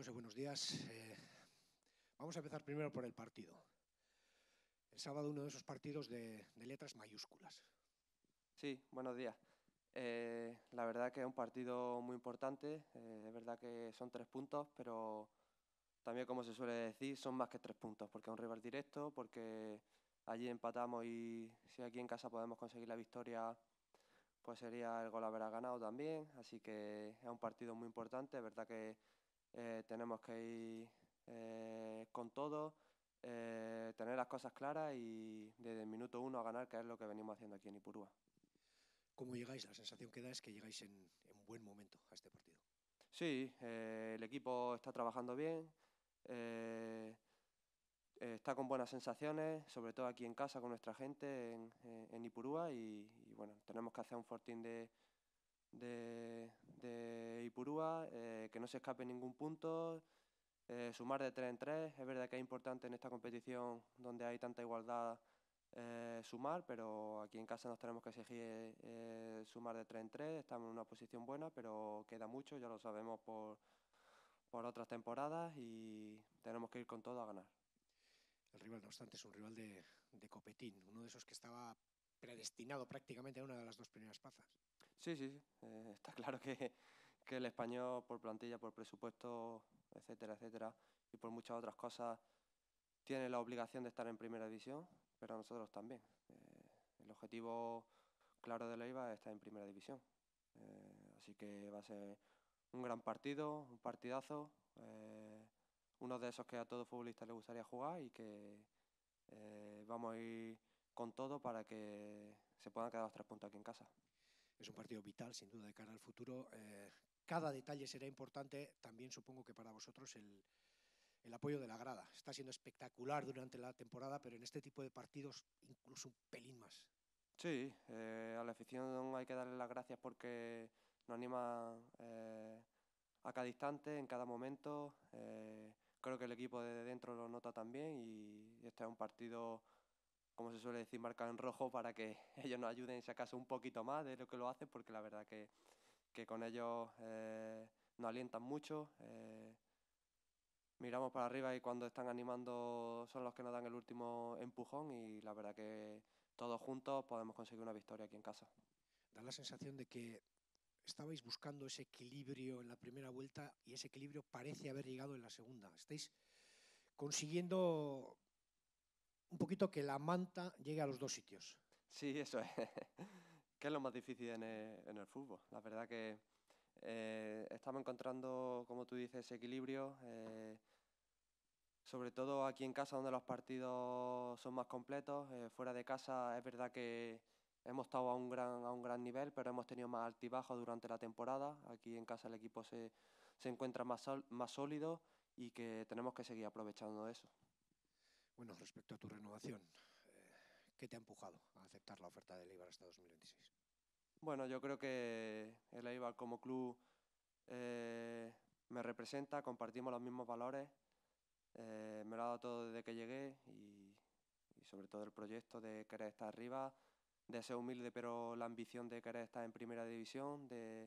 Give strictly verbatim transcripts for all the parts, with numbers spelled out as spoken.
José, buenos días. Eh, vamos a empezar primero por el partido. El sábado uno de esos partidos de, de letras mayúsculas. Sí, buenos días. Eh, la verdad que es un partido muy importante. Eh, es verdad que son tres puntos, pero también, como se suele decir, son más que tres puntos, porque es un rival directo, porque allí empatamos y si aquí en casa podemos conseguir la victoria, pues sería el gol haber ganado también. Así que es un partido muy importante. Es verdad que eh, tenemos que ir eh, con todo, eh, tener las cosas claras y desde el minuto uno a ganar, que es lo que venimos haciendo aquí en Ipurúa. ¿Cómo llegáis? La sensación que da es que llegáis en, en buen momento a este partido. Sí, eh, el equipo está trabajando bien, eh, eh, está con buenas sensaciones, sobre todo aquí en casa con nuestra gente en, en- en Ipurúa y, y, bueno, tenemos que hacer un fortín de, de, de Ipurúa, eh, que no se escape ningún punto, eh, sumar de tres en tres. Es verdad que es importante en esta competición donde hay tanta igualdad eh, sumar, pero aquí en casa nos tenemos que exigir eh, sumar de tres en tres. Estamos en una posición buena, pero queda mucho, ya lo sabemos por, por otras temporadas y tenemos que ir con todo a ganar. El rival, no obstante, es un rival de, de copetín, uno de esos que estaba predestinado prácticamente a una de las dos primeras plazas. Sí, sí, sí. Eh, está claro que, que el español por plantilla, por presupuesto, etcétera, etcétera, y por muchas otras cosas, tiene la obligación de estar en primera división, pero nosotros también. Eh, el objetivo claro de Leiva es estar en primera división. Eh, así que va a ser un gran partido, un partidazo, eh, uno de esos que a todo futbolista le gustaría jugar y que eh, vamos a ir con todo para que se puedan quedar los tres puntos aquí en casa. Es un partido vital, sin duda, de cara al futuro. Eh, cada detalle será importante. También supongo que para vosotros el, el apoyo de la grada. Está siendo espectacular durante la temporada, pero en este tipo de partidos incluso un pelín más. Sí, eh, a la afición hay que darle las gracias porque nos anima eh, a cada instante, en cada momento. Eh, creo que el equipo de dentro lo nota también y este es un partido, como se suele decir, marcado en rojo para que ellos nos ayuden, si acaso, un poquito más de lo que lo hacen, porque la verdad que, que con ellos eh, nos alientan mucho. Eh, miramos para arriba y cuando están animando son los que nos dan el último empujón y la verdad que todos juntos podemos conseguir una victoria aquí en casa. Da la sensación de que estabais buscando ese equilibrio en la primera vuelta y ese equilibrio parece haber llegado en la segunda. Estáis consiguiendo un poquito que la manta llegue a los dos sitios. Sí, eso es. ¿Qué es lo más difícil en el, en el fútbol? La verdad que eh, estamos encontrando, como tú dices, ese equilibrio. Eh, sobre todo aquí en casa donde los partidos son más completos. Eh, fuera de casa es verdad que hemos estado a un gran, a un gran nivel, pero hemos tenido más altibajos durante la temporada. Aquí en casa el equipo se, se encuentra más, sol- más sólido y que tenemos que seguir aprovechando eso. Bueno, respecto a tu renovación, eh, ¿qué te ha empujado a aceptar la oferta del Eibar hasta dos mil veintiséis? Bueno, yo creo que el Eibar como club eh, me representa, compartimos los mismos valores, eh, me lo ha dado todo desde que llegué y, y sobre todo el proyecto de querer estar arriba, de ser humilde pero la ambición de querer estar en primera división, de,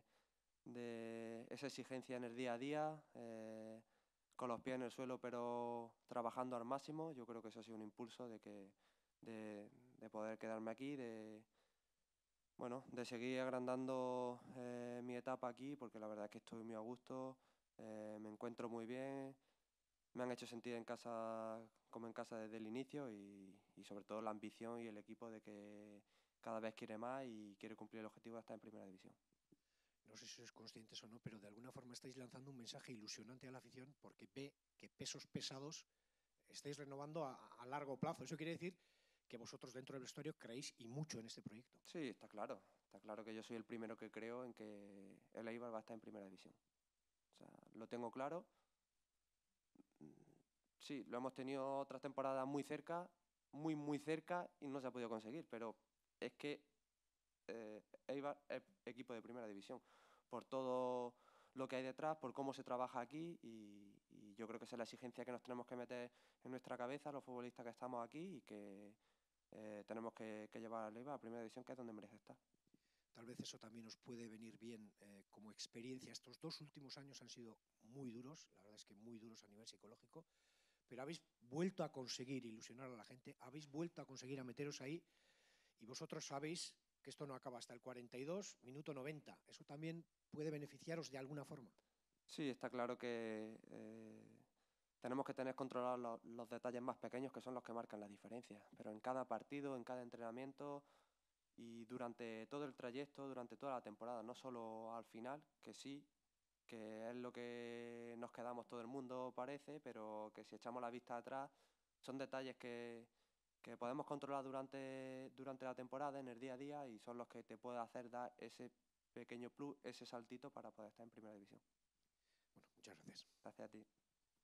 de esa exigencia en el día a día, eh, con los pies en el suelo pero trabajando al máximo. Yo creo que eso ha sido un impulso de, que, de, de poder quedarme aquí, de bueno, de seguir agrandando eh, mi etapa aquí, porque la verdad es que estoy muy a gusto, eh, me encuentro muy bien, me han hecho sentir en casa como en casa desde el inicio y, y sobre todo la ambición y el equipo de que cada vez quiere más y quiere cumplir el objetivo de estar en primera división. No sé si sois conscientes o no, pero de alguna forma estáis lanzando un mensaje ilusionante a la afición porque ve que pesos pesados estáis renovando a, a largo plazo. Eso quiere decir que vosotros dentro del vestuario creéis y mucho en este proyecto. Sí, está claro, está claro que yo soy el primero que creo en que el Eibar va a estar en primera división. O sea, lo tengo claro. Sí, lo hemos tenido otras temporadas muy cerca, muy, muy cerca y no se ha podido conseguir, pero es que eh, Eibar es equipo de primera división, por todo lo que hay detrás, por cómo se trabaja aquí y, y yo creo que esa es la exigencia que nos tenemos que meter en nuestra cabeza los futbolistas que estamos aquí y que eh, tenemos que, que llevar al Eibar a primera división, que es donde merece estar. Tal vez eso también os puede venir bien eh, como experiencia. Estos dos últimos años han sido muy duros, la verdad es que muy duros a nivel psicológico, pero habéis vuelto a conseguir ilusionar a la gente, habéis vuelto a conseguir a meteros ahí, y vosotros sabéis que esto no acaba hasta el cuarenta y dos, minuto noventa. Eso también puede beneficiaros de alguna forma. Sí, está claro que eh, tenemos que tener controlados los, los detalles más pequeños, que son los que marcan la diferencia. Pero en cada partido, en cada entrenamiento y durante todo el trayecto, durante toda la temporada, no solo al final, que sí, que es lo que nos quedamos todo el mundo, parece, pero que si echamos la vista atrás, son detalles que, que podemos controlar durante, durante la temporada, en el día a día, y son los que te pueden hacer dar ese pequeño plus, ese saltito para poder estar en primera división. Bueno, muchas gracias. Gracias a ti.